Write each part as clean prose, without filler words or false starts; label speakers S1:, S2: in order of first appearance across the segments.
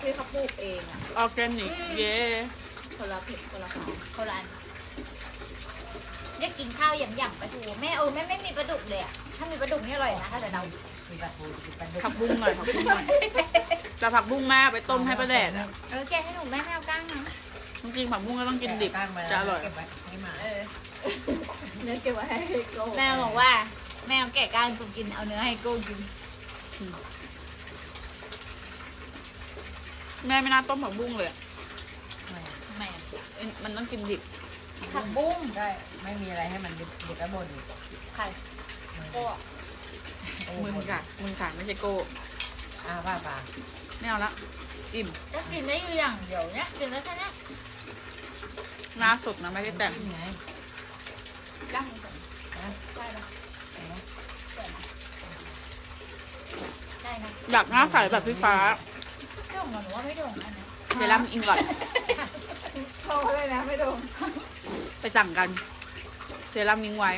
S1: ที่เขาปลูกเองอ่ะ
S2: ออร์แกนิกเย่
S1: คนละผิดคนละของ
S3: คนละอันอยากกินข้าวหยำๆปลาทูแม่แม่ไม่มีปลาดุกเลยอ่ะถ้ามีปลาดุกนี่อร่อยนะถ้าแต่เรา
S4: มีปลาทูมีปลาดุก
S2: ผักบุ้งหน่อยผักบุ้งหน่อยจะผักบุ้งแม่ไปต้มให้ป้าแดดอะ
S3: แกให้หนูแม่เอาก้างนะ
S2: จริงๆผักบุ้งก็ต้องกินดิบจะอร่อย
S4: เก็บไว้ให้หมา
S1: เนี่ยเก็บไว้ให้โก
S3: แม่บอกว่าแม่เอาแกะก้างกูกินเอาเนื้อให้กูกิน
S2: แม่ไม่น่าต้มผักบุ้งเลยอะ
S3: แม่
S2: มันต้องกินดิบ
S3: ผักบุ้ง
S4: ได้ไม่มีอะไรให้มันดิบแล้วบนอีก
S3: ไข่โก้
S2: มึงค่ะไม่ใช่โก้
S4: ป้า
S2: ไม่เอาละอิ่ม
S3: ก็กินได้อยู่อย่างเดียวเนี่ยกินได้แค่นี้
S2: หน้าสดนะไม่ได้แต่ง
S4: ไง
S3: ก้างก่อนได้แล้วได้นะ
S2: อยากหน้าใสแบบพี่ฟ้า
S3: โด่งหนูว่าไม่โด่งนะ
S2: เซรั่มอิงลอด
S1: โทรเลยนะไม่โดน
S2: ไปสั่งกันเซรั่มนิ้งไว้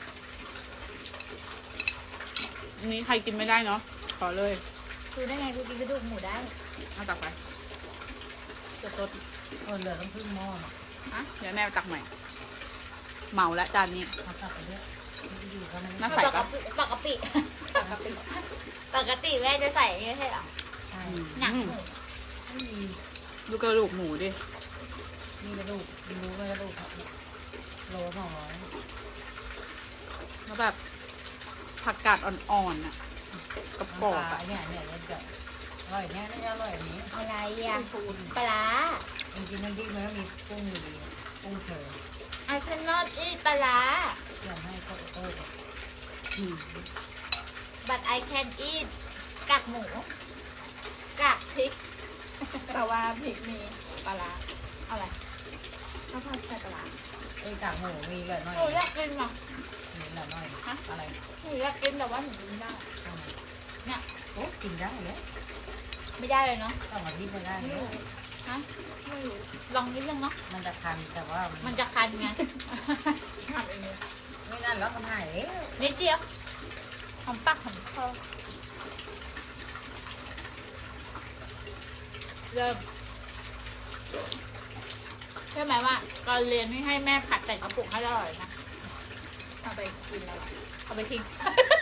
S2: นี้ใครกินไม่ได้เนาะขอเลย
S3: คือได้ไงกูกินกระดูกหมูได้
S2: เอาตักไปสด
S4: เหลือต้องพึ่งหม้อ
S2: ๆนะเดี๋ยวแม่ไปตักใหม่เหมาและจานนี้
S4: เขาตักไปด้วยอยู่ก็ไม่
S2: น่าใส่ปะ
S3: ปกติปกติแม่จะใส่นี่ใช่หรอ
S4: ใช่
S3: หนังหมู
S2: ดูกระดูกหมูดิ
S4: มีกระดูกมีรู้ไหมกระดูกโล200
S2: แล้วแบบผักกาดอ่อนๆน่ะกระปอบอ่ะ
S4: เนี่ยจะอร่อยเนี่ยน่าจะอร่อยอันนี้
S3: อะไรอ่ะปลา
S4: จริงๆน้ำพริกมันก็มีกุ้งอยู่ดีกุ้งเธอ
S3: I cannot eat ปลา
S4: อยากให้โต้
S3: but I can eat กากหมูกากพริก
S1: แต่ว่าพริกมีปลาร้าเอาอะไรข้าวผัดใส่ปลาร้า
S4: กากหมูมีเหลือหน่อย
S3: หนูอยากกินอ่ะ
S4: มีเหลือหน่อยอะไร
S3: หนูอยากกินแต่ว่าหนูกินไม่ได้เนี่ย
S4: โอ้กินได้เลย
S3: ไม่ได้เลยเนาะ
S4: ต้องมาที่จะได้เลย
S3: ฮะ
S1: ไม่รู้
S3: ลองนิดนึงเนาะ
S4: มันจะคันแต่ว่า
S3: มันจะคันไง
S1: ทำเอง
S4: ไม่นั่นแล้วมันหาย
S3: นิดเดียวหอมปากหอมคอเริ่มใช่ไหมว่าก่อนเรียนนี่ให้แม่ผัดใส่กระปุกให้อร่อยนะ
S1: เอาไปกินแล้ว
S3: เอาไปทิ้ง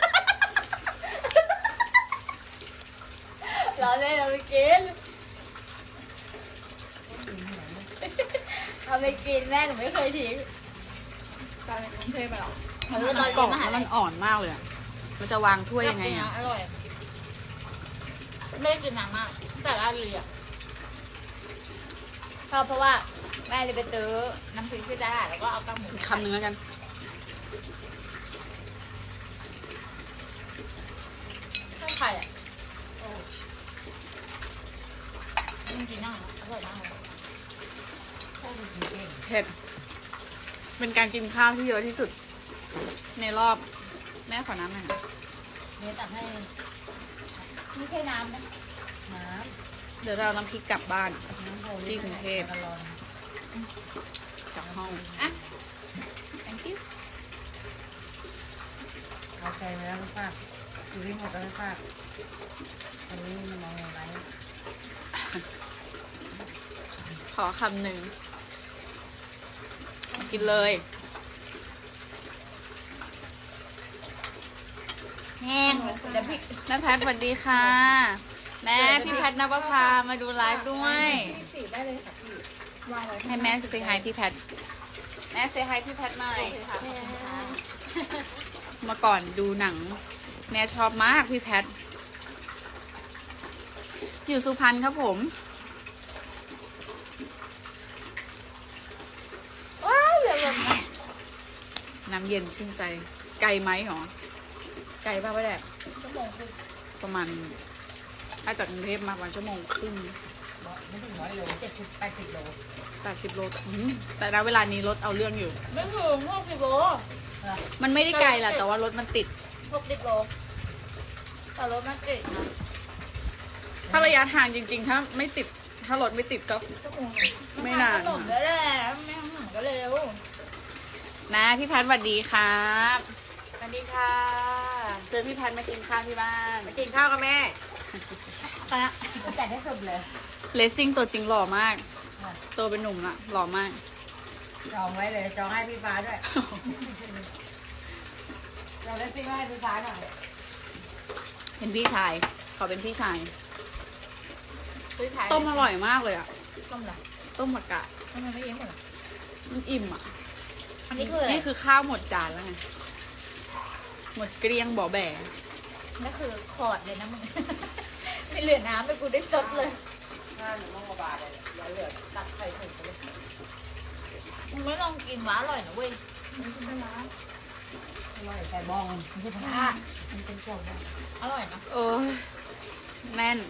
S3: รอเลยเอาไปกิน เอาไปกินแม่หนูไม่เคยทิ้ง
S1: ตอนในกรุงเทพไปหรอ
S3: ตอนเรียน
S2: กรอบ
S3: มหา
S2: แล้ว
S3: ลั
S2: มั
S3: ย
S2: นอ่อนมากเลยอะมันจะวางถ้วยยังไง
S3: อ
S2: อ่ะ
S3: อร่อยไม่ได้กินนานมากแต่ละเรียนชอบเพราะว่าแม่เลยไปซื้อน้ำพริกที่ตลาดแล้วก็เอากากหมู
S2: อีกคำหนึ่งแล้วกัน
S3: ข้าวไข่อ่ะจริงๆน่าอร่อยมากเลย
S2: เผ็ดเป็นการกินข้าวที่เยอะที่สุด ในรอบแม่ขอน้ำหน่อยค่ะ
S4: เนี่ยตักให้
S3: นี่แค่น้ำนะ
S4: น้
S2: เดี๋ยวเราเอาน้ำพริกกลับบ้าน
S4: ำน้ำโพ
S2: ที่กรุงเทพ
S4: กะลอน
S2: กลับห้อง
S3: อ่ะ thank you
S4: เอาใจไปแล้วลูกป้าอยู่ที่หมดแล้วลูกป้าอันนี้มันมองอะไร
S2: ขอคำหนึ่งกินเลย
S3: แห้งเดี๋ยวพริก
S2: แม่แพทสวัสดีค่ะ แม่พี่แพทนภพามาดูไลฟ์ด้วย
S1: สีได้เลยค่ะพี่วางไว้
S2: ให้แม่เซฮายพี่แพทแม่เซฮายพี่แพทหน่อยเมื่อก่อนดูหนัง แม่ชอบมากพี่แพทอยู่สุพรรณครับผม
S3: ว้าวอย่าลงนะ
S2: น้ำเย็นชื่นใจ ไกลไหมหรอ ไกลป่ะป้าแดด
S3: ชั่วโมงครึ่ง
S2: ประมาณ ถ้าจากกรุงเทพมาประมาณชั่วโมงครึ่ง
S4: ไม่ถึง100 โล70-80 โล
S2: 80 โลแต่ณเวลานี้รถเอาเรื่องอยู่
S3: ไม่ถึง60 โล
S2: มันไม่ได้ไกลแหละแต่ว่ารถมันติด
S3: 60 โลแต่รถมันติดนะ
S2: ถ้าระยะทางจริงๆ ถ้าไม่ติด ถ้ารถไม่ติดก็
S3: ชั่วโมง
S2: ไม่นาน
S3: ถนนแล้วแหละไม่ทำถนนก็เร็ว
S2: นะพี่แพทสวัสดีครับสวัสดีค่ะ เจอพี่แพทมากินข้าวที่บ้าน
S4: มากินข้าวกับแม่
S2: ตอนนี้
S4: จัดให้สุดเลย
S2: เลสซิ่งตัวจริงหล่อมากตัวเป็นหนุ่มละหล่อมาก
S4: จองไว้เลยจองให้พี่ฟ้าด้วยจองเลสซิ่งให้พี่ฟ้าหน่อย
S2: เป็นพี่ชายขอเป็นพี่ชาย
S3: ซื้อขาย
S2: ต้มอร่อยมากเลยอะ
S3: ต้มเหรอ
S2: ต้มผักกาด
S3: ทำไมไม่เย็นหมดเหรอ
S2: มันอิ่มอะ
S3: อันนี้คืออะไร
S2: นี่คือข้าวหมดจานแล้วไงหมดเกลี้ยงบ่อแบ่
S3: นั่นคือขอดเลยนะมึง ไม่เหลือน้ำไปกูได้ซดเลย
S4: 1 โมงกว่าบาทเลยอย่าเหลือตักไข่ถุงไปเลย
S3: มึงไม่ลองกินวะอร่อยนะเว้ย
S4: อร่อยแต่บองพี่ฟ้ามันเป็นโจ๊ก
S3: อร่อยนะ
S2: โอ้ยแน่น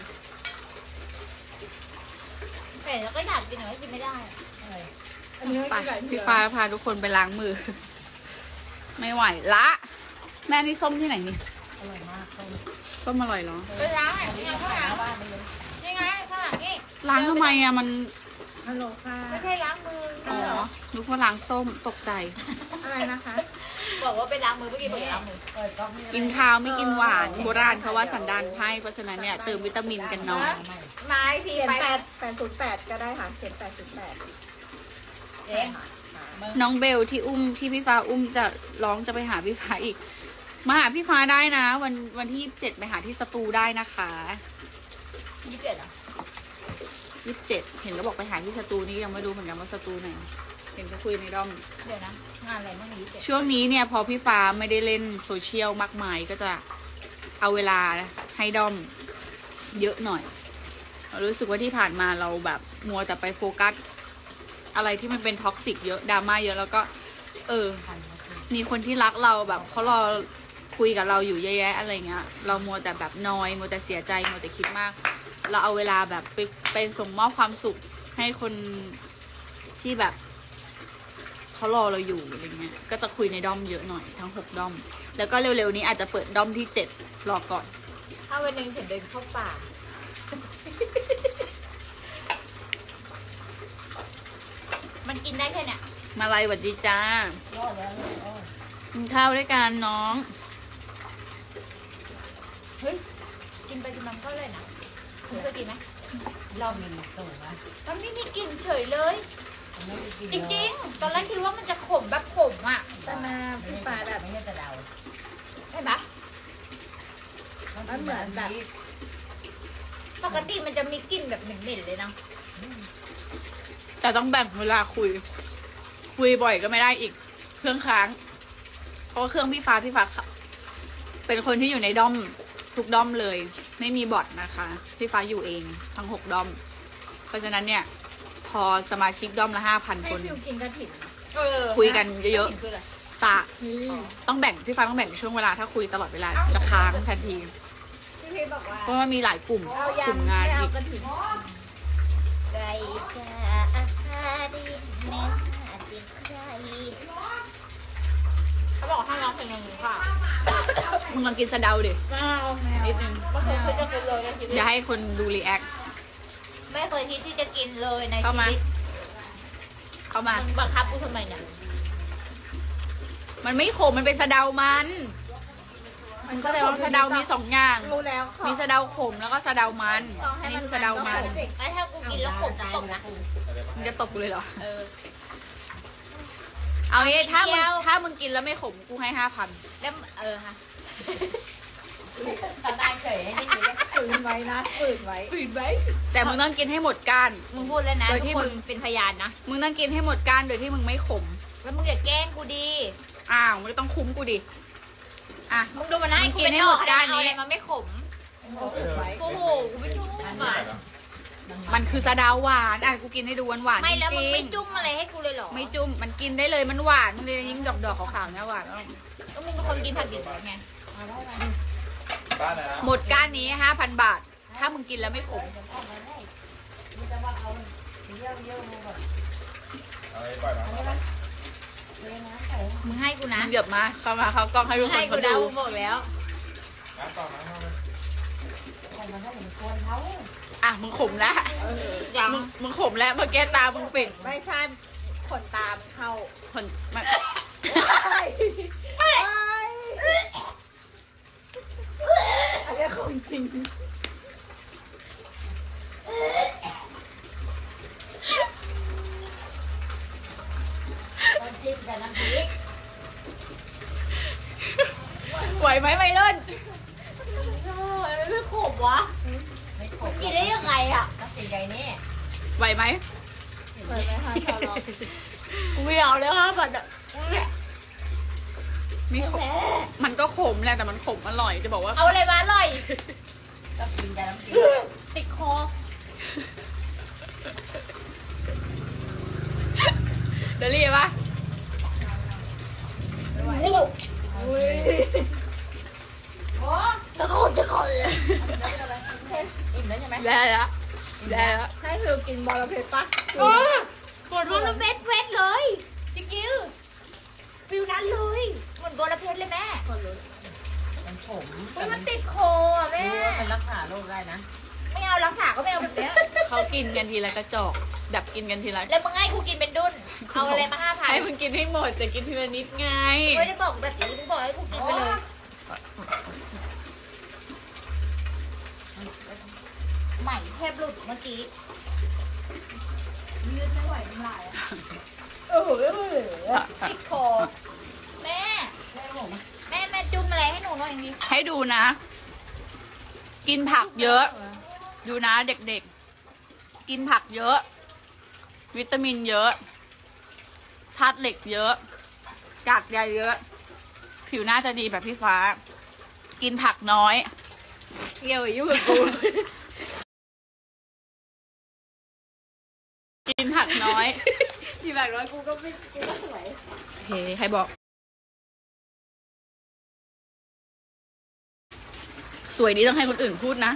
S3: แต่แล้วก็อยากกินแต่ว่ากินไม่ได้อะ
S1: อันนี้ไม่
S2: ไป
S1: กินไก่เผื
S2: พี่
S1: อก
S2: ฟ้าพาทุกคนไปล้างมือ ไม่ไหวละแม่นี่ส้มที่ไหนนี่
S4: อร่อยมากต้ม
S2: ส้มอร่อยเหรอ
S3: ไปล้างอ่ะนี่ไงข้างหลัง
S4: บ้านมันเลย
S3: นี่ไงข้างหลังนี่
S2: ล้างทำไมอะมัน
S1: ฮัลโหลค่ะ
S3: ไม่ใช่ล้างมือ
S2: อ๋อนึกว่าล้างส้มตกใจ
S1: อะไรนะคะ
S3: บอกว่าไปล้างมือเมื่อกี้บอกอย่าล้างมือ
S4: เปิดก๊อกนี่
S2: กินข้าวไม่กินหวานโบราณเขาว่าสันดานไพร่เพราะฉะนั้นเนี่ยเติมวิตามินกันหน่อย
S3: ไม้ที
S1: เขียน
S3: ไป
S1: 808ก็ได้ค่ะเขียน808
S3: เจ๊ง
S2: น้องเบลที่พี่ฟ้าอุ้มจะร้องจะไปหาพี่ฟ้าอีก มาหาพี่ฟ้าได้นะ วันที่27ไปหาที่สตูได้นะคะ
S3: 27เหรอ
S2: 27เห็นก็บอกไปหาที่สตูนี่ยังไม่รู้เหมือนกันว่าสตูไหนเห็นก็คุยในด้อม
S3: เดี๋ยวนะ งานอะไรบ้างนี้27
S2: ช่วงนี้เนี่ยพอพี่ฟ้าไม่ได้เล่นโซเชียลมากมายก็จะเอาเวลาให้ด้อมเยอะหน่อยรู้สึกว่าที่ผ่านมาเราแบบมัวแต่ไปโฟกัสอะไรที่มันเป็นท็อกซิกเยอะดราม่าเยอะแล้วก็ มีคนที่รักเราแบบเขารอคุยกับเราอยู่เยอะแยะอะไรเงี้ยเรามัวแต่แบบนอยมัวแต่เสียใจมัวแต่คิดมาก เราเอาเวลาแบบไปส่งมอบความสุขให้คนที่แบบเขารอเราอยู่อะไรเงี้ยก็จะคุยในด้อมเยอะหน่อยทั้ง6ด้อมแล้วก็เร็วๆนี้อาจจะเปิดด้อมที่7รอก่อน
S3: ถ้าวันหนึ่งถึงเดินเข้าป่า มันกินได้แค่เนี้ย
S2: มาลัยหวัดดีจ้าร
S4: อดแล้วรอด
S2: กินข้าวด้วยกันน้อง
S3: เฮ้ย กินไปกินมันก็เลยนะคุณเคยกินไหม
S4: รอบมีสูงนะ
S3: มันไม่มีกลิ่นเฉยเลย
S4: มันไม่ได้กิน
S3: จริงๆ ตอนแรกคิดว่ามันจะขมแบบขมอ่ะ
S1: แต่มาพี่ฟ้าแบบ
S4: ไม่ใช่แต่เดา
S3: ใช่ไหม
S1: มันเหมือนแบบ
S3: ปกติมันจะมีกลิ่นแบบเหม็นๆเลยนะ
S2: แต่ต้องแบ่งเวลาคุยบ่อยก็ไม่ได้อีกเครื่องค้างเพราะว่าเครื่องพี่ฟ้าเป็นคนที่อยู่ในด้อมทุกด้อมเลย ไม่มีบอทนะคะพี่ฟ้าอยู่เองทั้ง6ด้อมเพราะฉะนั้นเนี่ยพอสมาชิกด้อมละ 5,000
S1: ให้
S2: คน
S1: ฟิวกินกระถิ่น
S2: คุยกันเยอะ
S3: คืออะไร
S2: ๆสะต้องแบ่งพี่ฟ้าต้องแบ่งช่วงเวลาถ้าคุยตลอดเวลาจะค้างทันที
S1: พี่พีบอกว่า
S2: เพราะว่ามีหลายกลุ่ม
S1: เอา
S2: กลุ่ม
S1: ยำ
S2: งาน
S1: ไม่
S2: อี
S1: เอา
S2: ก
S1: กระถิ่น
S3: ไก่จะอาหารดีแม่จิตใจเขาบอกให้ร้องเพลงนี้ค่ะ
S2: มึงลองกินสะเดาดิ
S1: ไม่เอาไม่เอา
S2: นิดนึง
S3: ก็เคยจะกินเลยในชีวิต
S2: อย่าให้คนดูรีแอค
S3: ไม่เคยคิดที่จะกินเลยใน
S2: เข้า
S3: ชี
S2: มา
S3: วิต
S2: เข้ามา
S3: มึงบังคับกูทำไมเนี่ย
S2: มันไม่ขมมันเป็นสะเดามันก็เลยว่าสะเดามี2อย่าง
S1: รู้แล้วขอ
S2: มีสะเดาขมแล้วก็สะเดามัน อันนี้คือสะเดามัน
S3: ไอ้ถ้ากูกินแล้วขมตกนะ
S2: มึงจะตบกูเลยเหรอ
S3: เออ
S2: เอางี้ถ้า
S3: เดี
S2: มึง
S3: ยว
S2: ถ้ามึงกินแล้วไม่ขมกูให้5,000
S3: แล้วฮะ
S4: ทำได้เฉยให้กินได้
S1: ฝืนไว้นะฝืนไว้
S2: แต่มึงต้องกินให้หมดก้าน
S3: มึงพูดแล้วนะ
S2: โด
S3: ทุ
S2: ย
S3: ก
S2: ที่
S3: ค
S2: มึ
S3: น
S2: ง
S3: เป็นพยานนะ
S2: มึงต้องกินให้หมดก้านโดยที่มึงไม่ขม
S3: แล้วมึงอย่าแกล้งกูดี
S2: อ้าวมึงก็ต้องคุ้มกูดิอ่ะ
S3: มึงดูมันนะ
S2: มึ
S3: ไอ้
S2: ง
S3: กู
S2: กิน
S3: เป็น
S2: ให้
S3: น
S2: หม
S3: อ
S2: ด
S3: ก
S2: ก้าน
S3: เอาอะไร
S2: นี้
S3: มาไม่ขม
S1: ฝืนไว้
S3: โอ้โหกูไม่ชอบอ่ะ
S2: มันคือสะเดาหวานอ่ะกูกินให้ดูหวานๆ
S3: ไม่แล้ว
S2: จ
S3: มึง
S2: ริ
S3: ไม่
S2: ง
S3: จุ่มอะไรให้กูเลยเหรอ
S2: ๆไม่จุ่มมันกินได้เลยมันหวานมึงเลยยิ่งดอกๆขาวๆเนี่ยหวาน
S3: ก็มึงเป็นคนกินผัดดิบไง
S5: บ้านไหนนะ
S2: หมดก้านนี้ 5,000 บาท ถ้ามึงกินแล้วไม่ขม
S4: มันจะว่าเอาเยอะๆมาก่อน
S5: เอาไว้ปล่อยมา
S4: เทน้ำใส่
S3: มึงให้กูนะ
S2: มึงเหยียบมาเข้ามาเขากล้องให้ทุกค
S3: ให้
S2: น
S3: กู
S2: เขา
S3: นะ
S2: ดู
S3: กูบอกแล้ว
S5: น้ำต่อน้ำเข้าไป
S4: ใส่มันให้เหมือนคนเขา
S2: อ่ะมึงขมแล้ว
S3: ยัง
S2: มึงขมแล้วเมื่อกี้ตามึงปิด
S1: ไม่ใช่ขนตามันเข้า
S2: คนมัน
S1: อันนี้ของจริง
S3: แต่น้ำพริก
S2: ไหวไหมไมเลิ่น
S1: ไม่ขบวะ
S4: ไม่ข
S3: มั
S4: บ
S3: นกินได้ยังไงอ่ะ
S4: น้ำตีไก่นี่
S2: ไหวไหม
S1: เปิดไหมคะชาวเราไม่เอาแล้วค่ะบัดอ่ะ
S2: ไม่ขมมันก็ขมแหละแต่มันขมอร่อยจะบอกว่า
S3: เอาอะไรมาอร่อย
S4: น้ำตีไก่น้ำตี
S3: ติดคอ
S2: เดลี่ปะ
S3: จะขดจะขดเลย
S4: อิ่มแล้วใช่ไหม
S2: ได้แล้วได้แล้ว
S1: ให้เธอกินบอลเพชรปะ
S3: ปวดรวมแล้วเวทเลยจิกิ้วฟิวนั้นเลยเหมือนโบราเพชรเลยแม่
S4: มันขม
S3: เฮ้ยมันติดคออ่ะแม่
S4: รู้ว่ามันรักษาโรคได้นะ
S3: ไม่เอารักษาก็ไม่เอาแบบเนี้ย
S2: เขากินกันทีละกระจอกแบบกินกันทีละ
S3: แล้วมึงให้กูกินเป็นดุนเอาอะไรมา5,000
S2: ให้มึงกินให้หมดจะกินทีละนิดไง
S3: ไม่ได้บอกแบบนี้มึงบอกให้กูกินไปเลยใหม่แทบหลุดเมื่อกี้
S1: ยืดไม่ไหวน้ำลายอ่ะ
S3: ติดคอแม่แม่จุ่มอะไรให้หนูหน่อยนี่
S2: ให้ดูนะ กินผักเยอะ ดูนะเด็กๆ กินผักเยอะ วิตามินเยอะธาตุเหล็กเยอะกากใยเยอะ ผิวหน้าจะดีแบบพี่ฟ้า กินผักน้อยเกี่ยวยุ่งกับกู กินผักน้อย
S1: ที่แบบว่ากูก็สวย
S2: โอเคใครบอก สวยดีต้องให้คนอื่นพูดนะ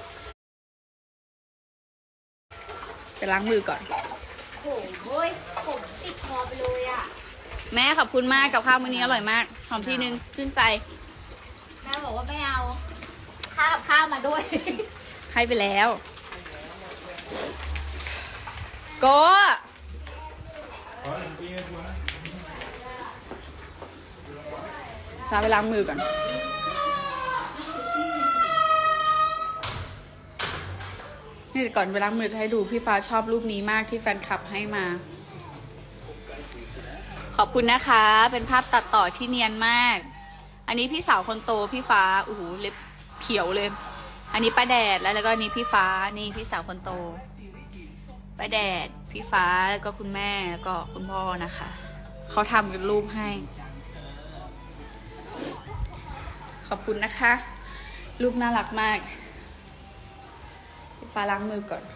S2: จะล้างมือก่อน
S3: โอ้โว้ยผมติดคอไปเลยอ่ะ
S2: แม่ขอบคุณมากกับข้าวมื้อนี้อร่อยมากหอมทีนึงชื่นใจ
S3: แม่บอกว่าไม่เอาข้าวกับข้าวมาด้วย
S2: ให้ไปแล้วโก
S5: ขอหนึ่งปีนะคุณนะ
S2: พาไปล้างมือก่อนนี่ก่อนไปล้างมือจะให้ดูพี่ฟ้าชอบรูปนี้มากที่แฟนคลับให้มา ขอบคุณนะคะ เป็นภาพตัดต่อที่เนียนมาก อันนี้พี่สาวคนโตพี่ฟ้าโอ้โหเล็บเขียวเลย อันนี้ป้าแดดแล้วก็อันนี้พี่ฟ้านี่พี่สาวคนโตป้าแดดพี่ฟ้าแล้วก็คุณแม่แล้วก็คุณพ่อนะคะเขาทำกันรูปให้ ขอบคุณนะคะ รูปน่ารักมากพี่ฟ้าล้างมือก่อน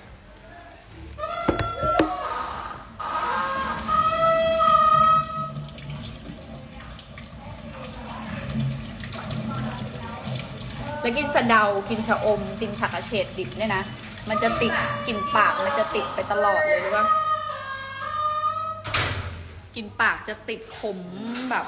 S2: แล้วกินสะเดากินชะอมกินผักกระเฉดดิบเนี่ยนะมันจะติดกลิ่นปากมันจะติดไปตลอดเลยรู้ป่ะกลิ่นปากจะติดขมแบบ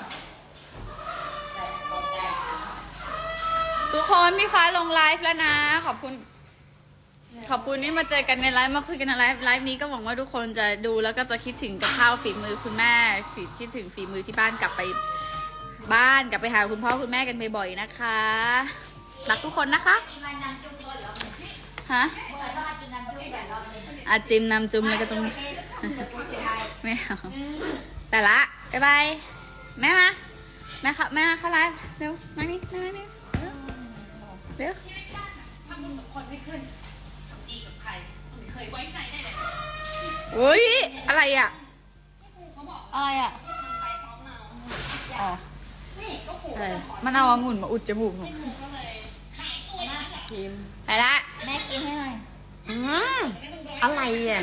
S2: ทุกคนพี่ฟ้าลงไลฟ์แล้วนะ ขอบคุณที่มาเจอกันในไลฟ์มาคุยกันในไลฟ์นี้ก็หวังว่าทุกคนจะดูแล้วก็จะคิดถึงกับข้าวฝีมือคุณแม่คิดถึงฝีมือที่บ้านกลับไปบ้านกลับไปหาคุณพ่อคุณแม่กันบ่อยๆนะคะรักทุกคนนะคะ
S3: กินน้ำจุ่มก่อนเหรอ
S2: ฮะ
S3: เมื่อไหร่ต้องกินน้ำจุ่มก่อนรอบนึง
S2: อาจิมน้ำจุ่มแล้วก็ต้อง
S3: เดี๋ยวกูเสียดาย
S2: ไม่เอาแต่ละบ๊ายบายแม่มาแม่ค่ะแม่มาเข้าไลฟ์เร็วมานี่มานี่เร็ว
S6: ทำบุญกับคนไม่ขึ้นทำดีกับใครไม่เคยไว้ใจได้เลย
S2: อุ้ยอะไรอ่ะ
S6: เขาบอก
S2: อะไรอ่ะ
S6: ไปพร้อมเรา
S2: อ๋อ
S6: นี่ก็ขู่
S2: อะไรมันเอาองุ่นมาอุดจมูกหนู
S6: หนูก็เลยขายตัวนั่นแหละ
S2: ไปละ
S3: แม่กินให้หน่อย
S2: อะไรอ่ะ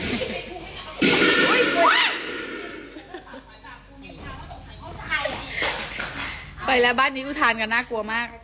S3: ใครอ่ะ
S2: ไปแล้วบ้านนี้อุทานกันน่ากลัวมาก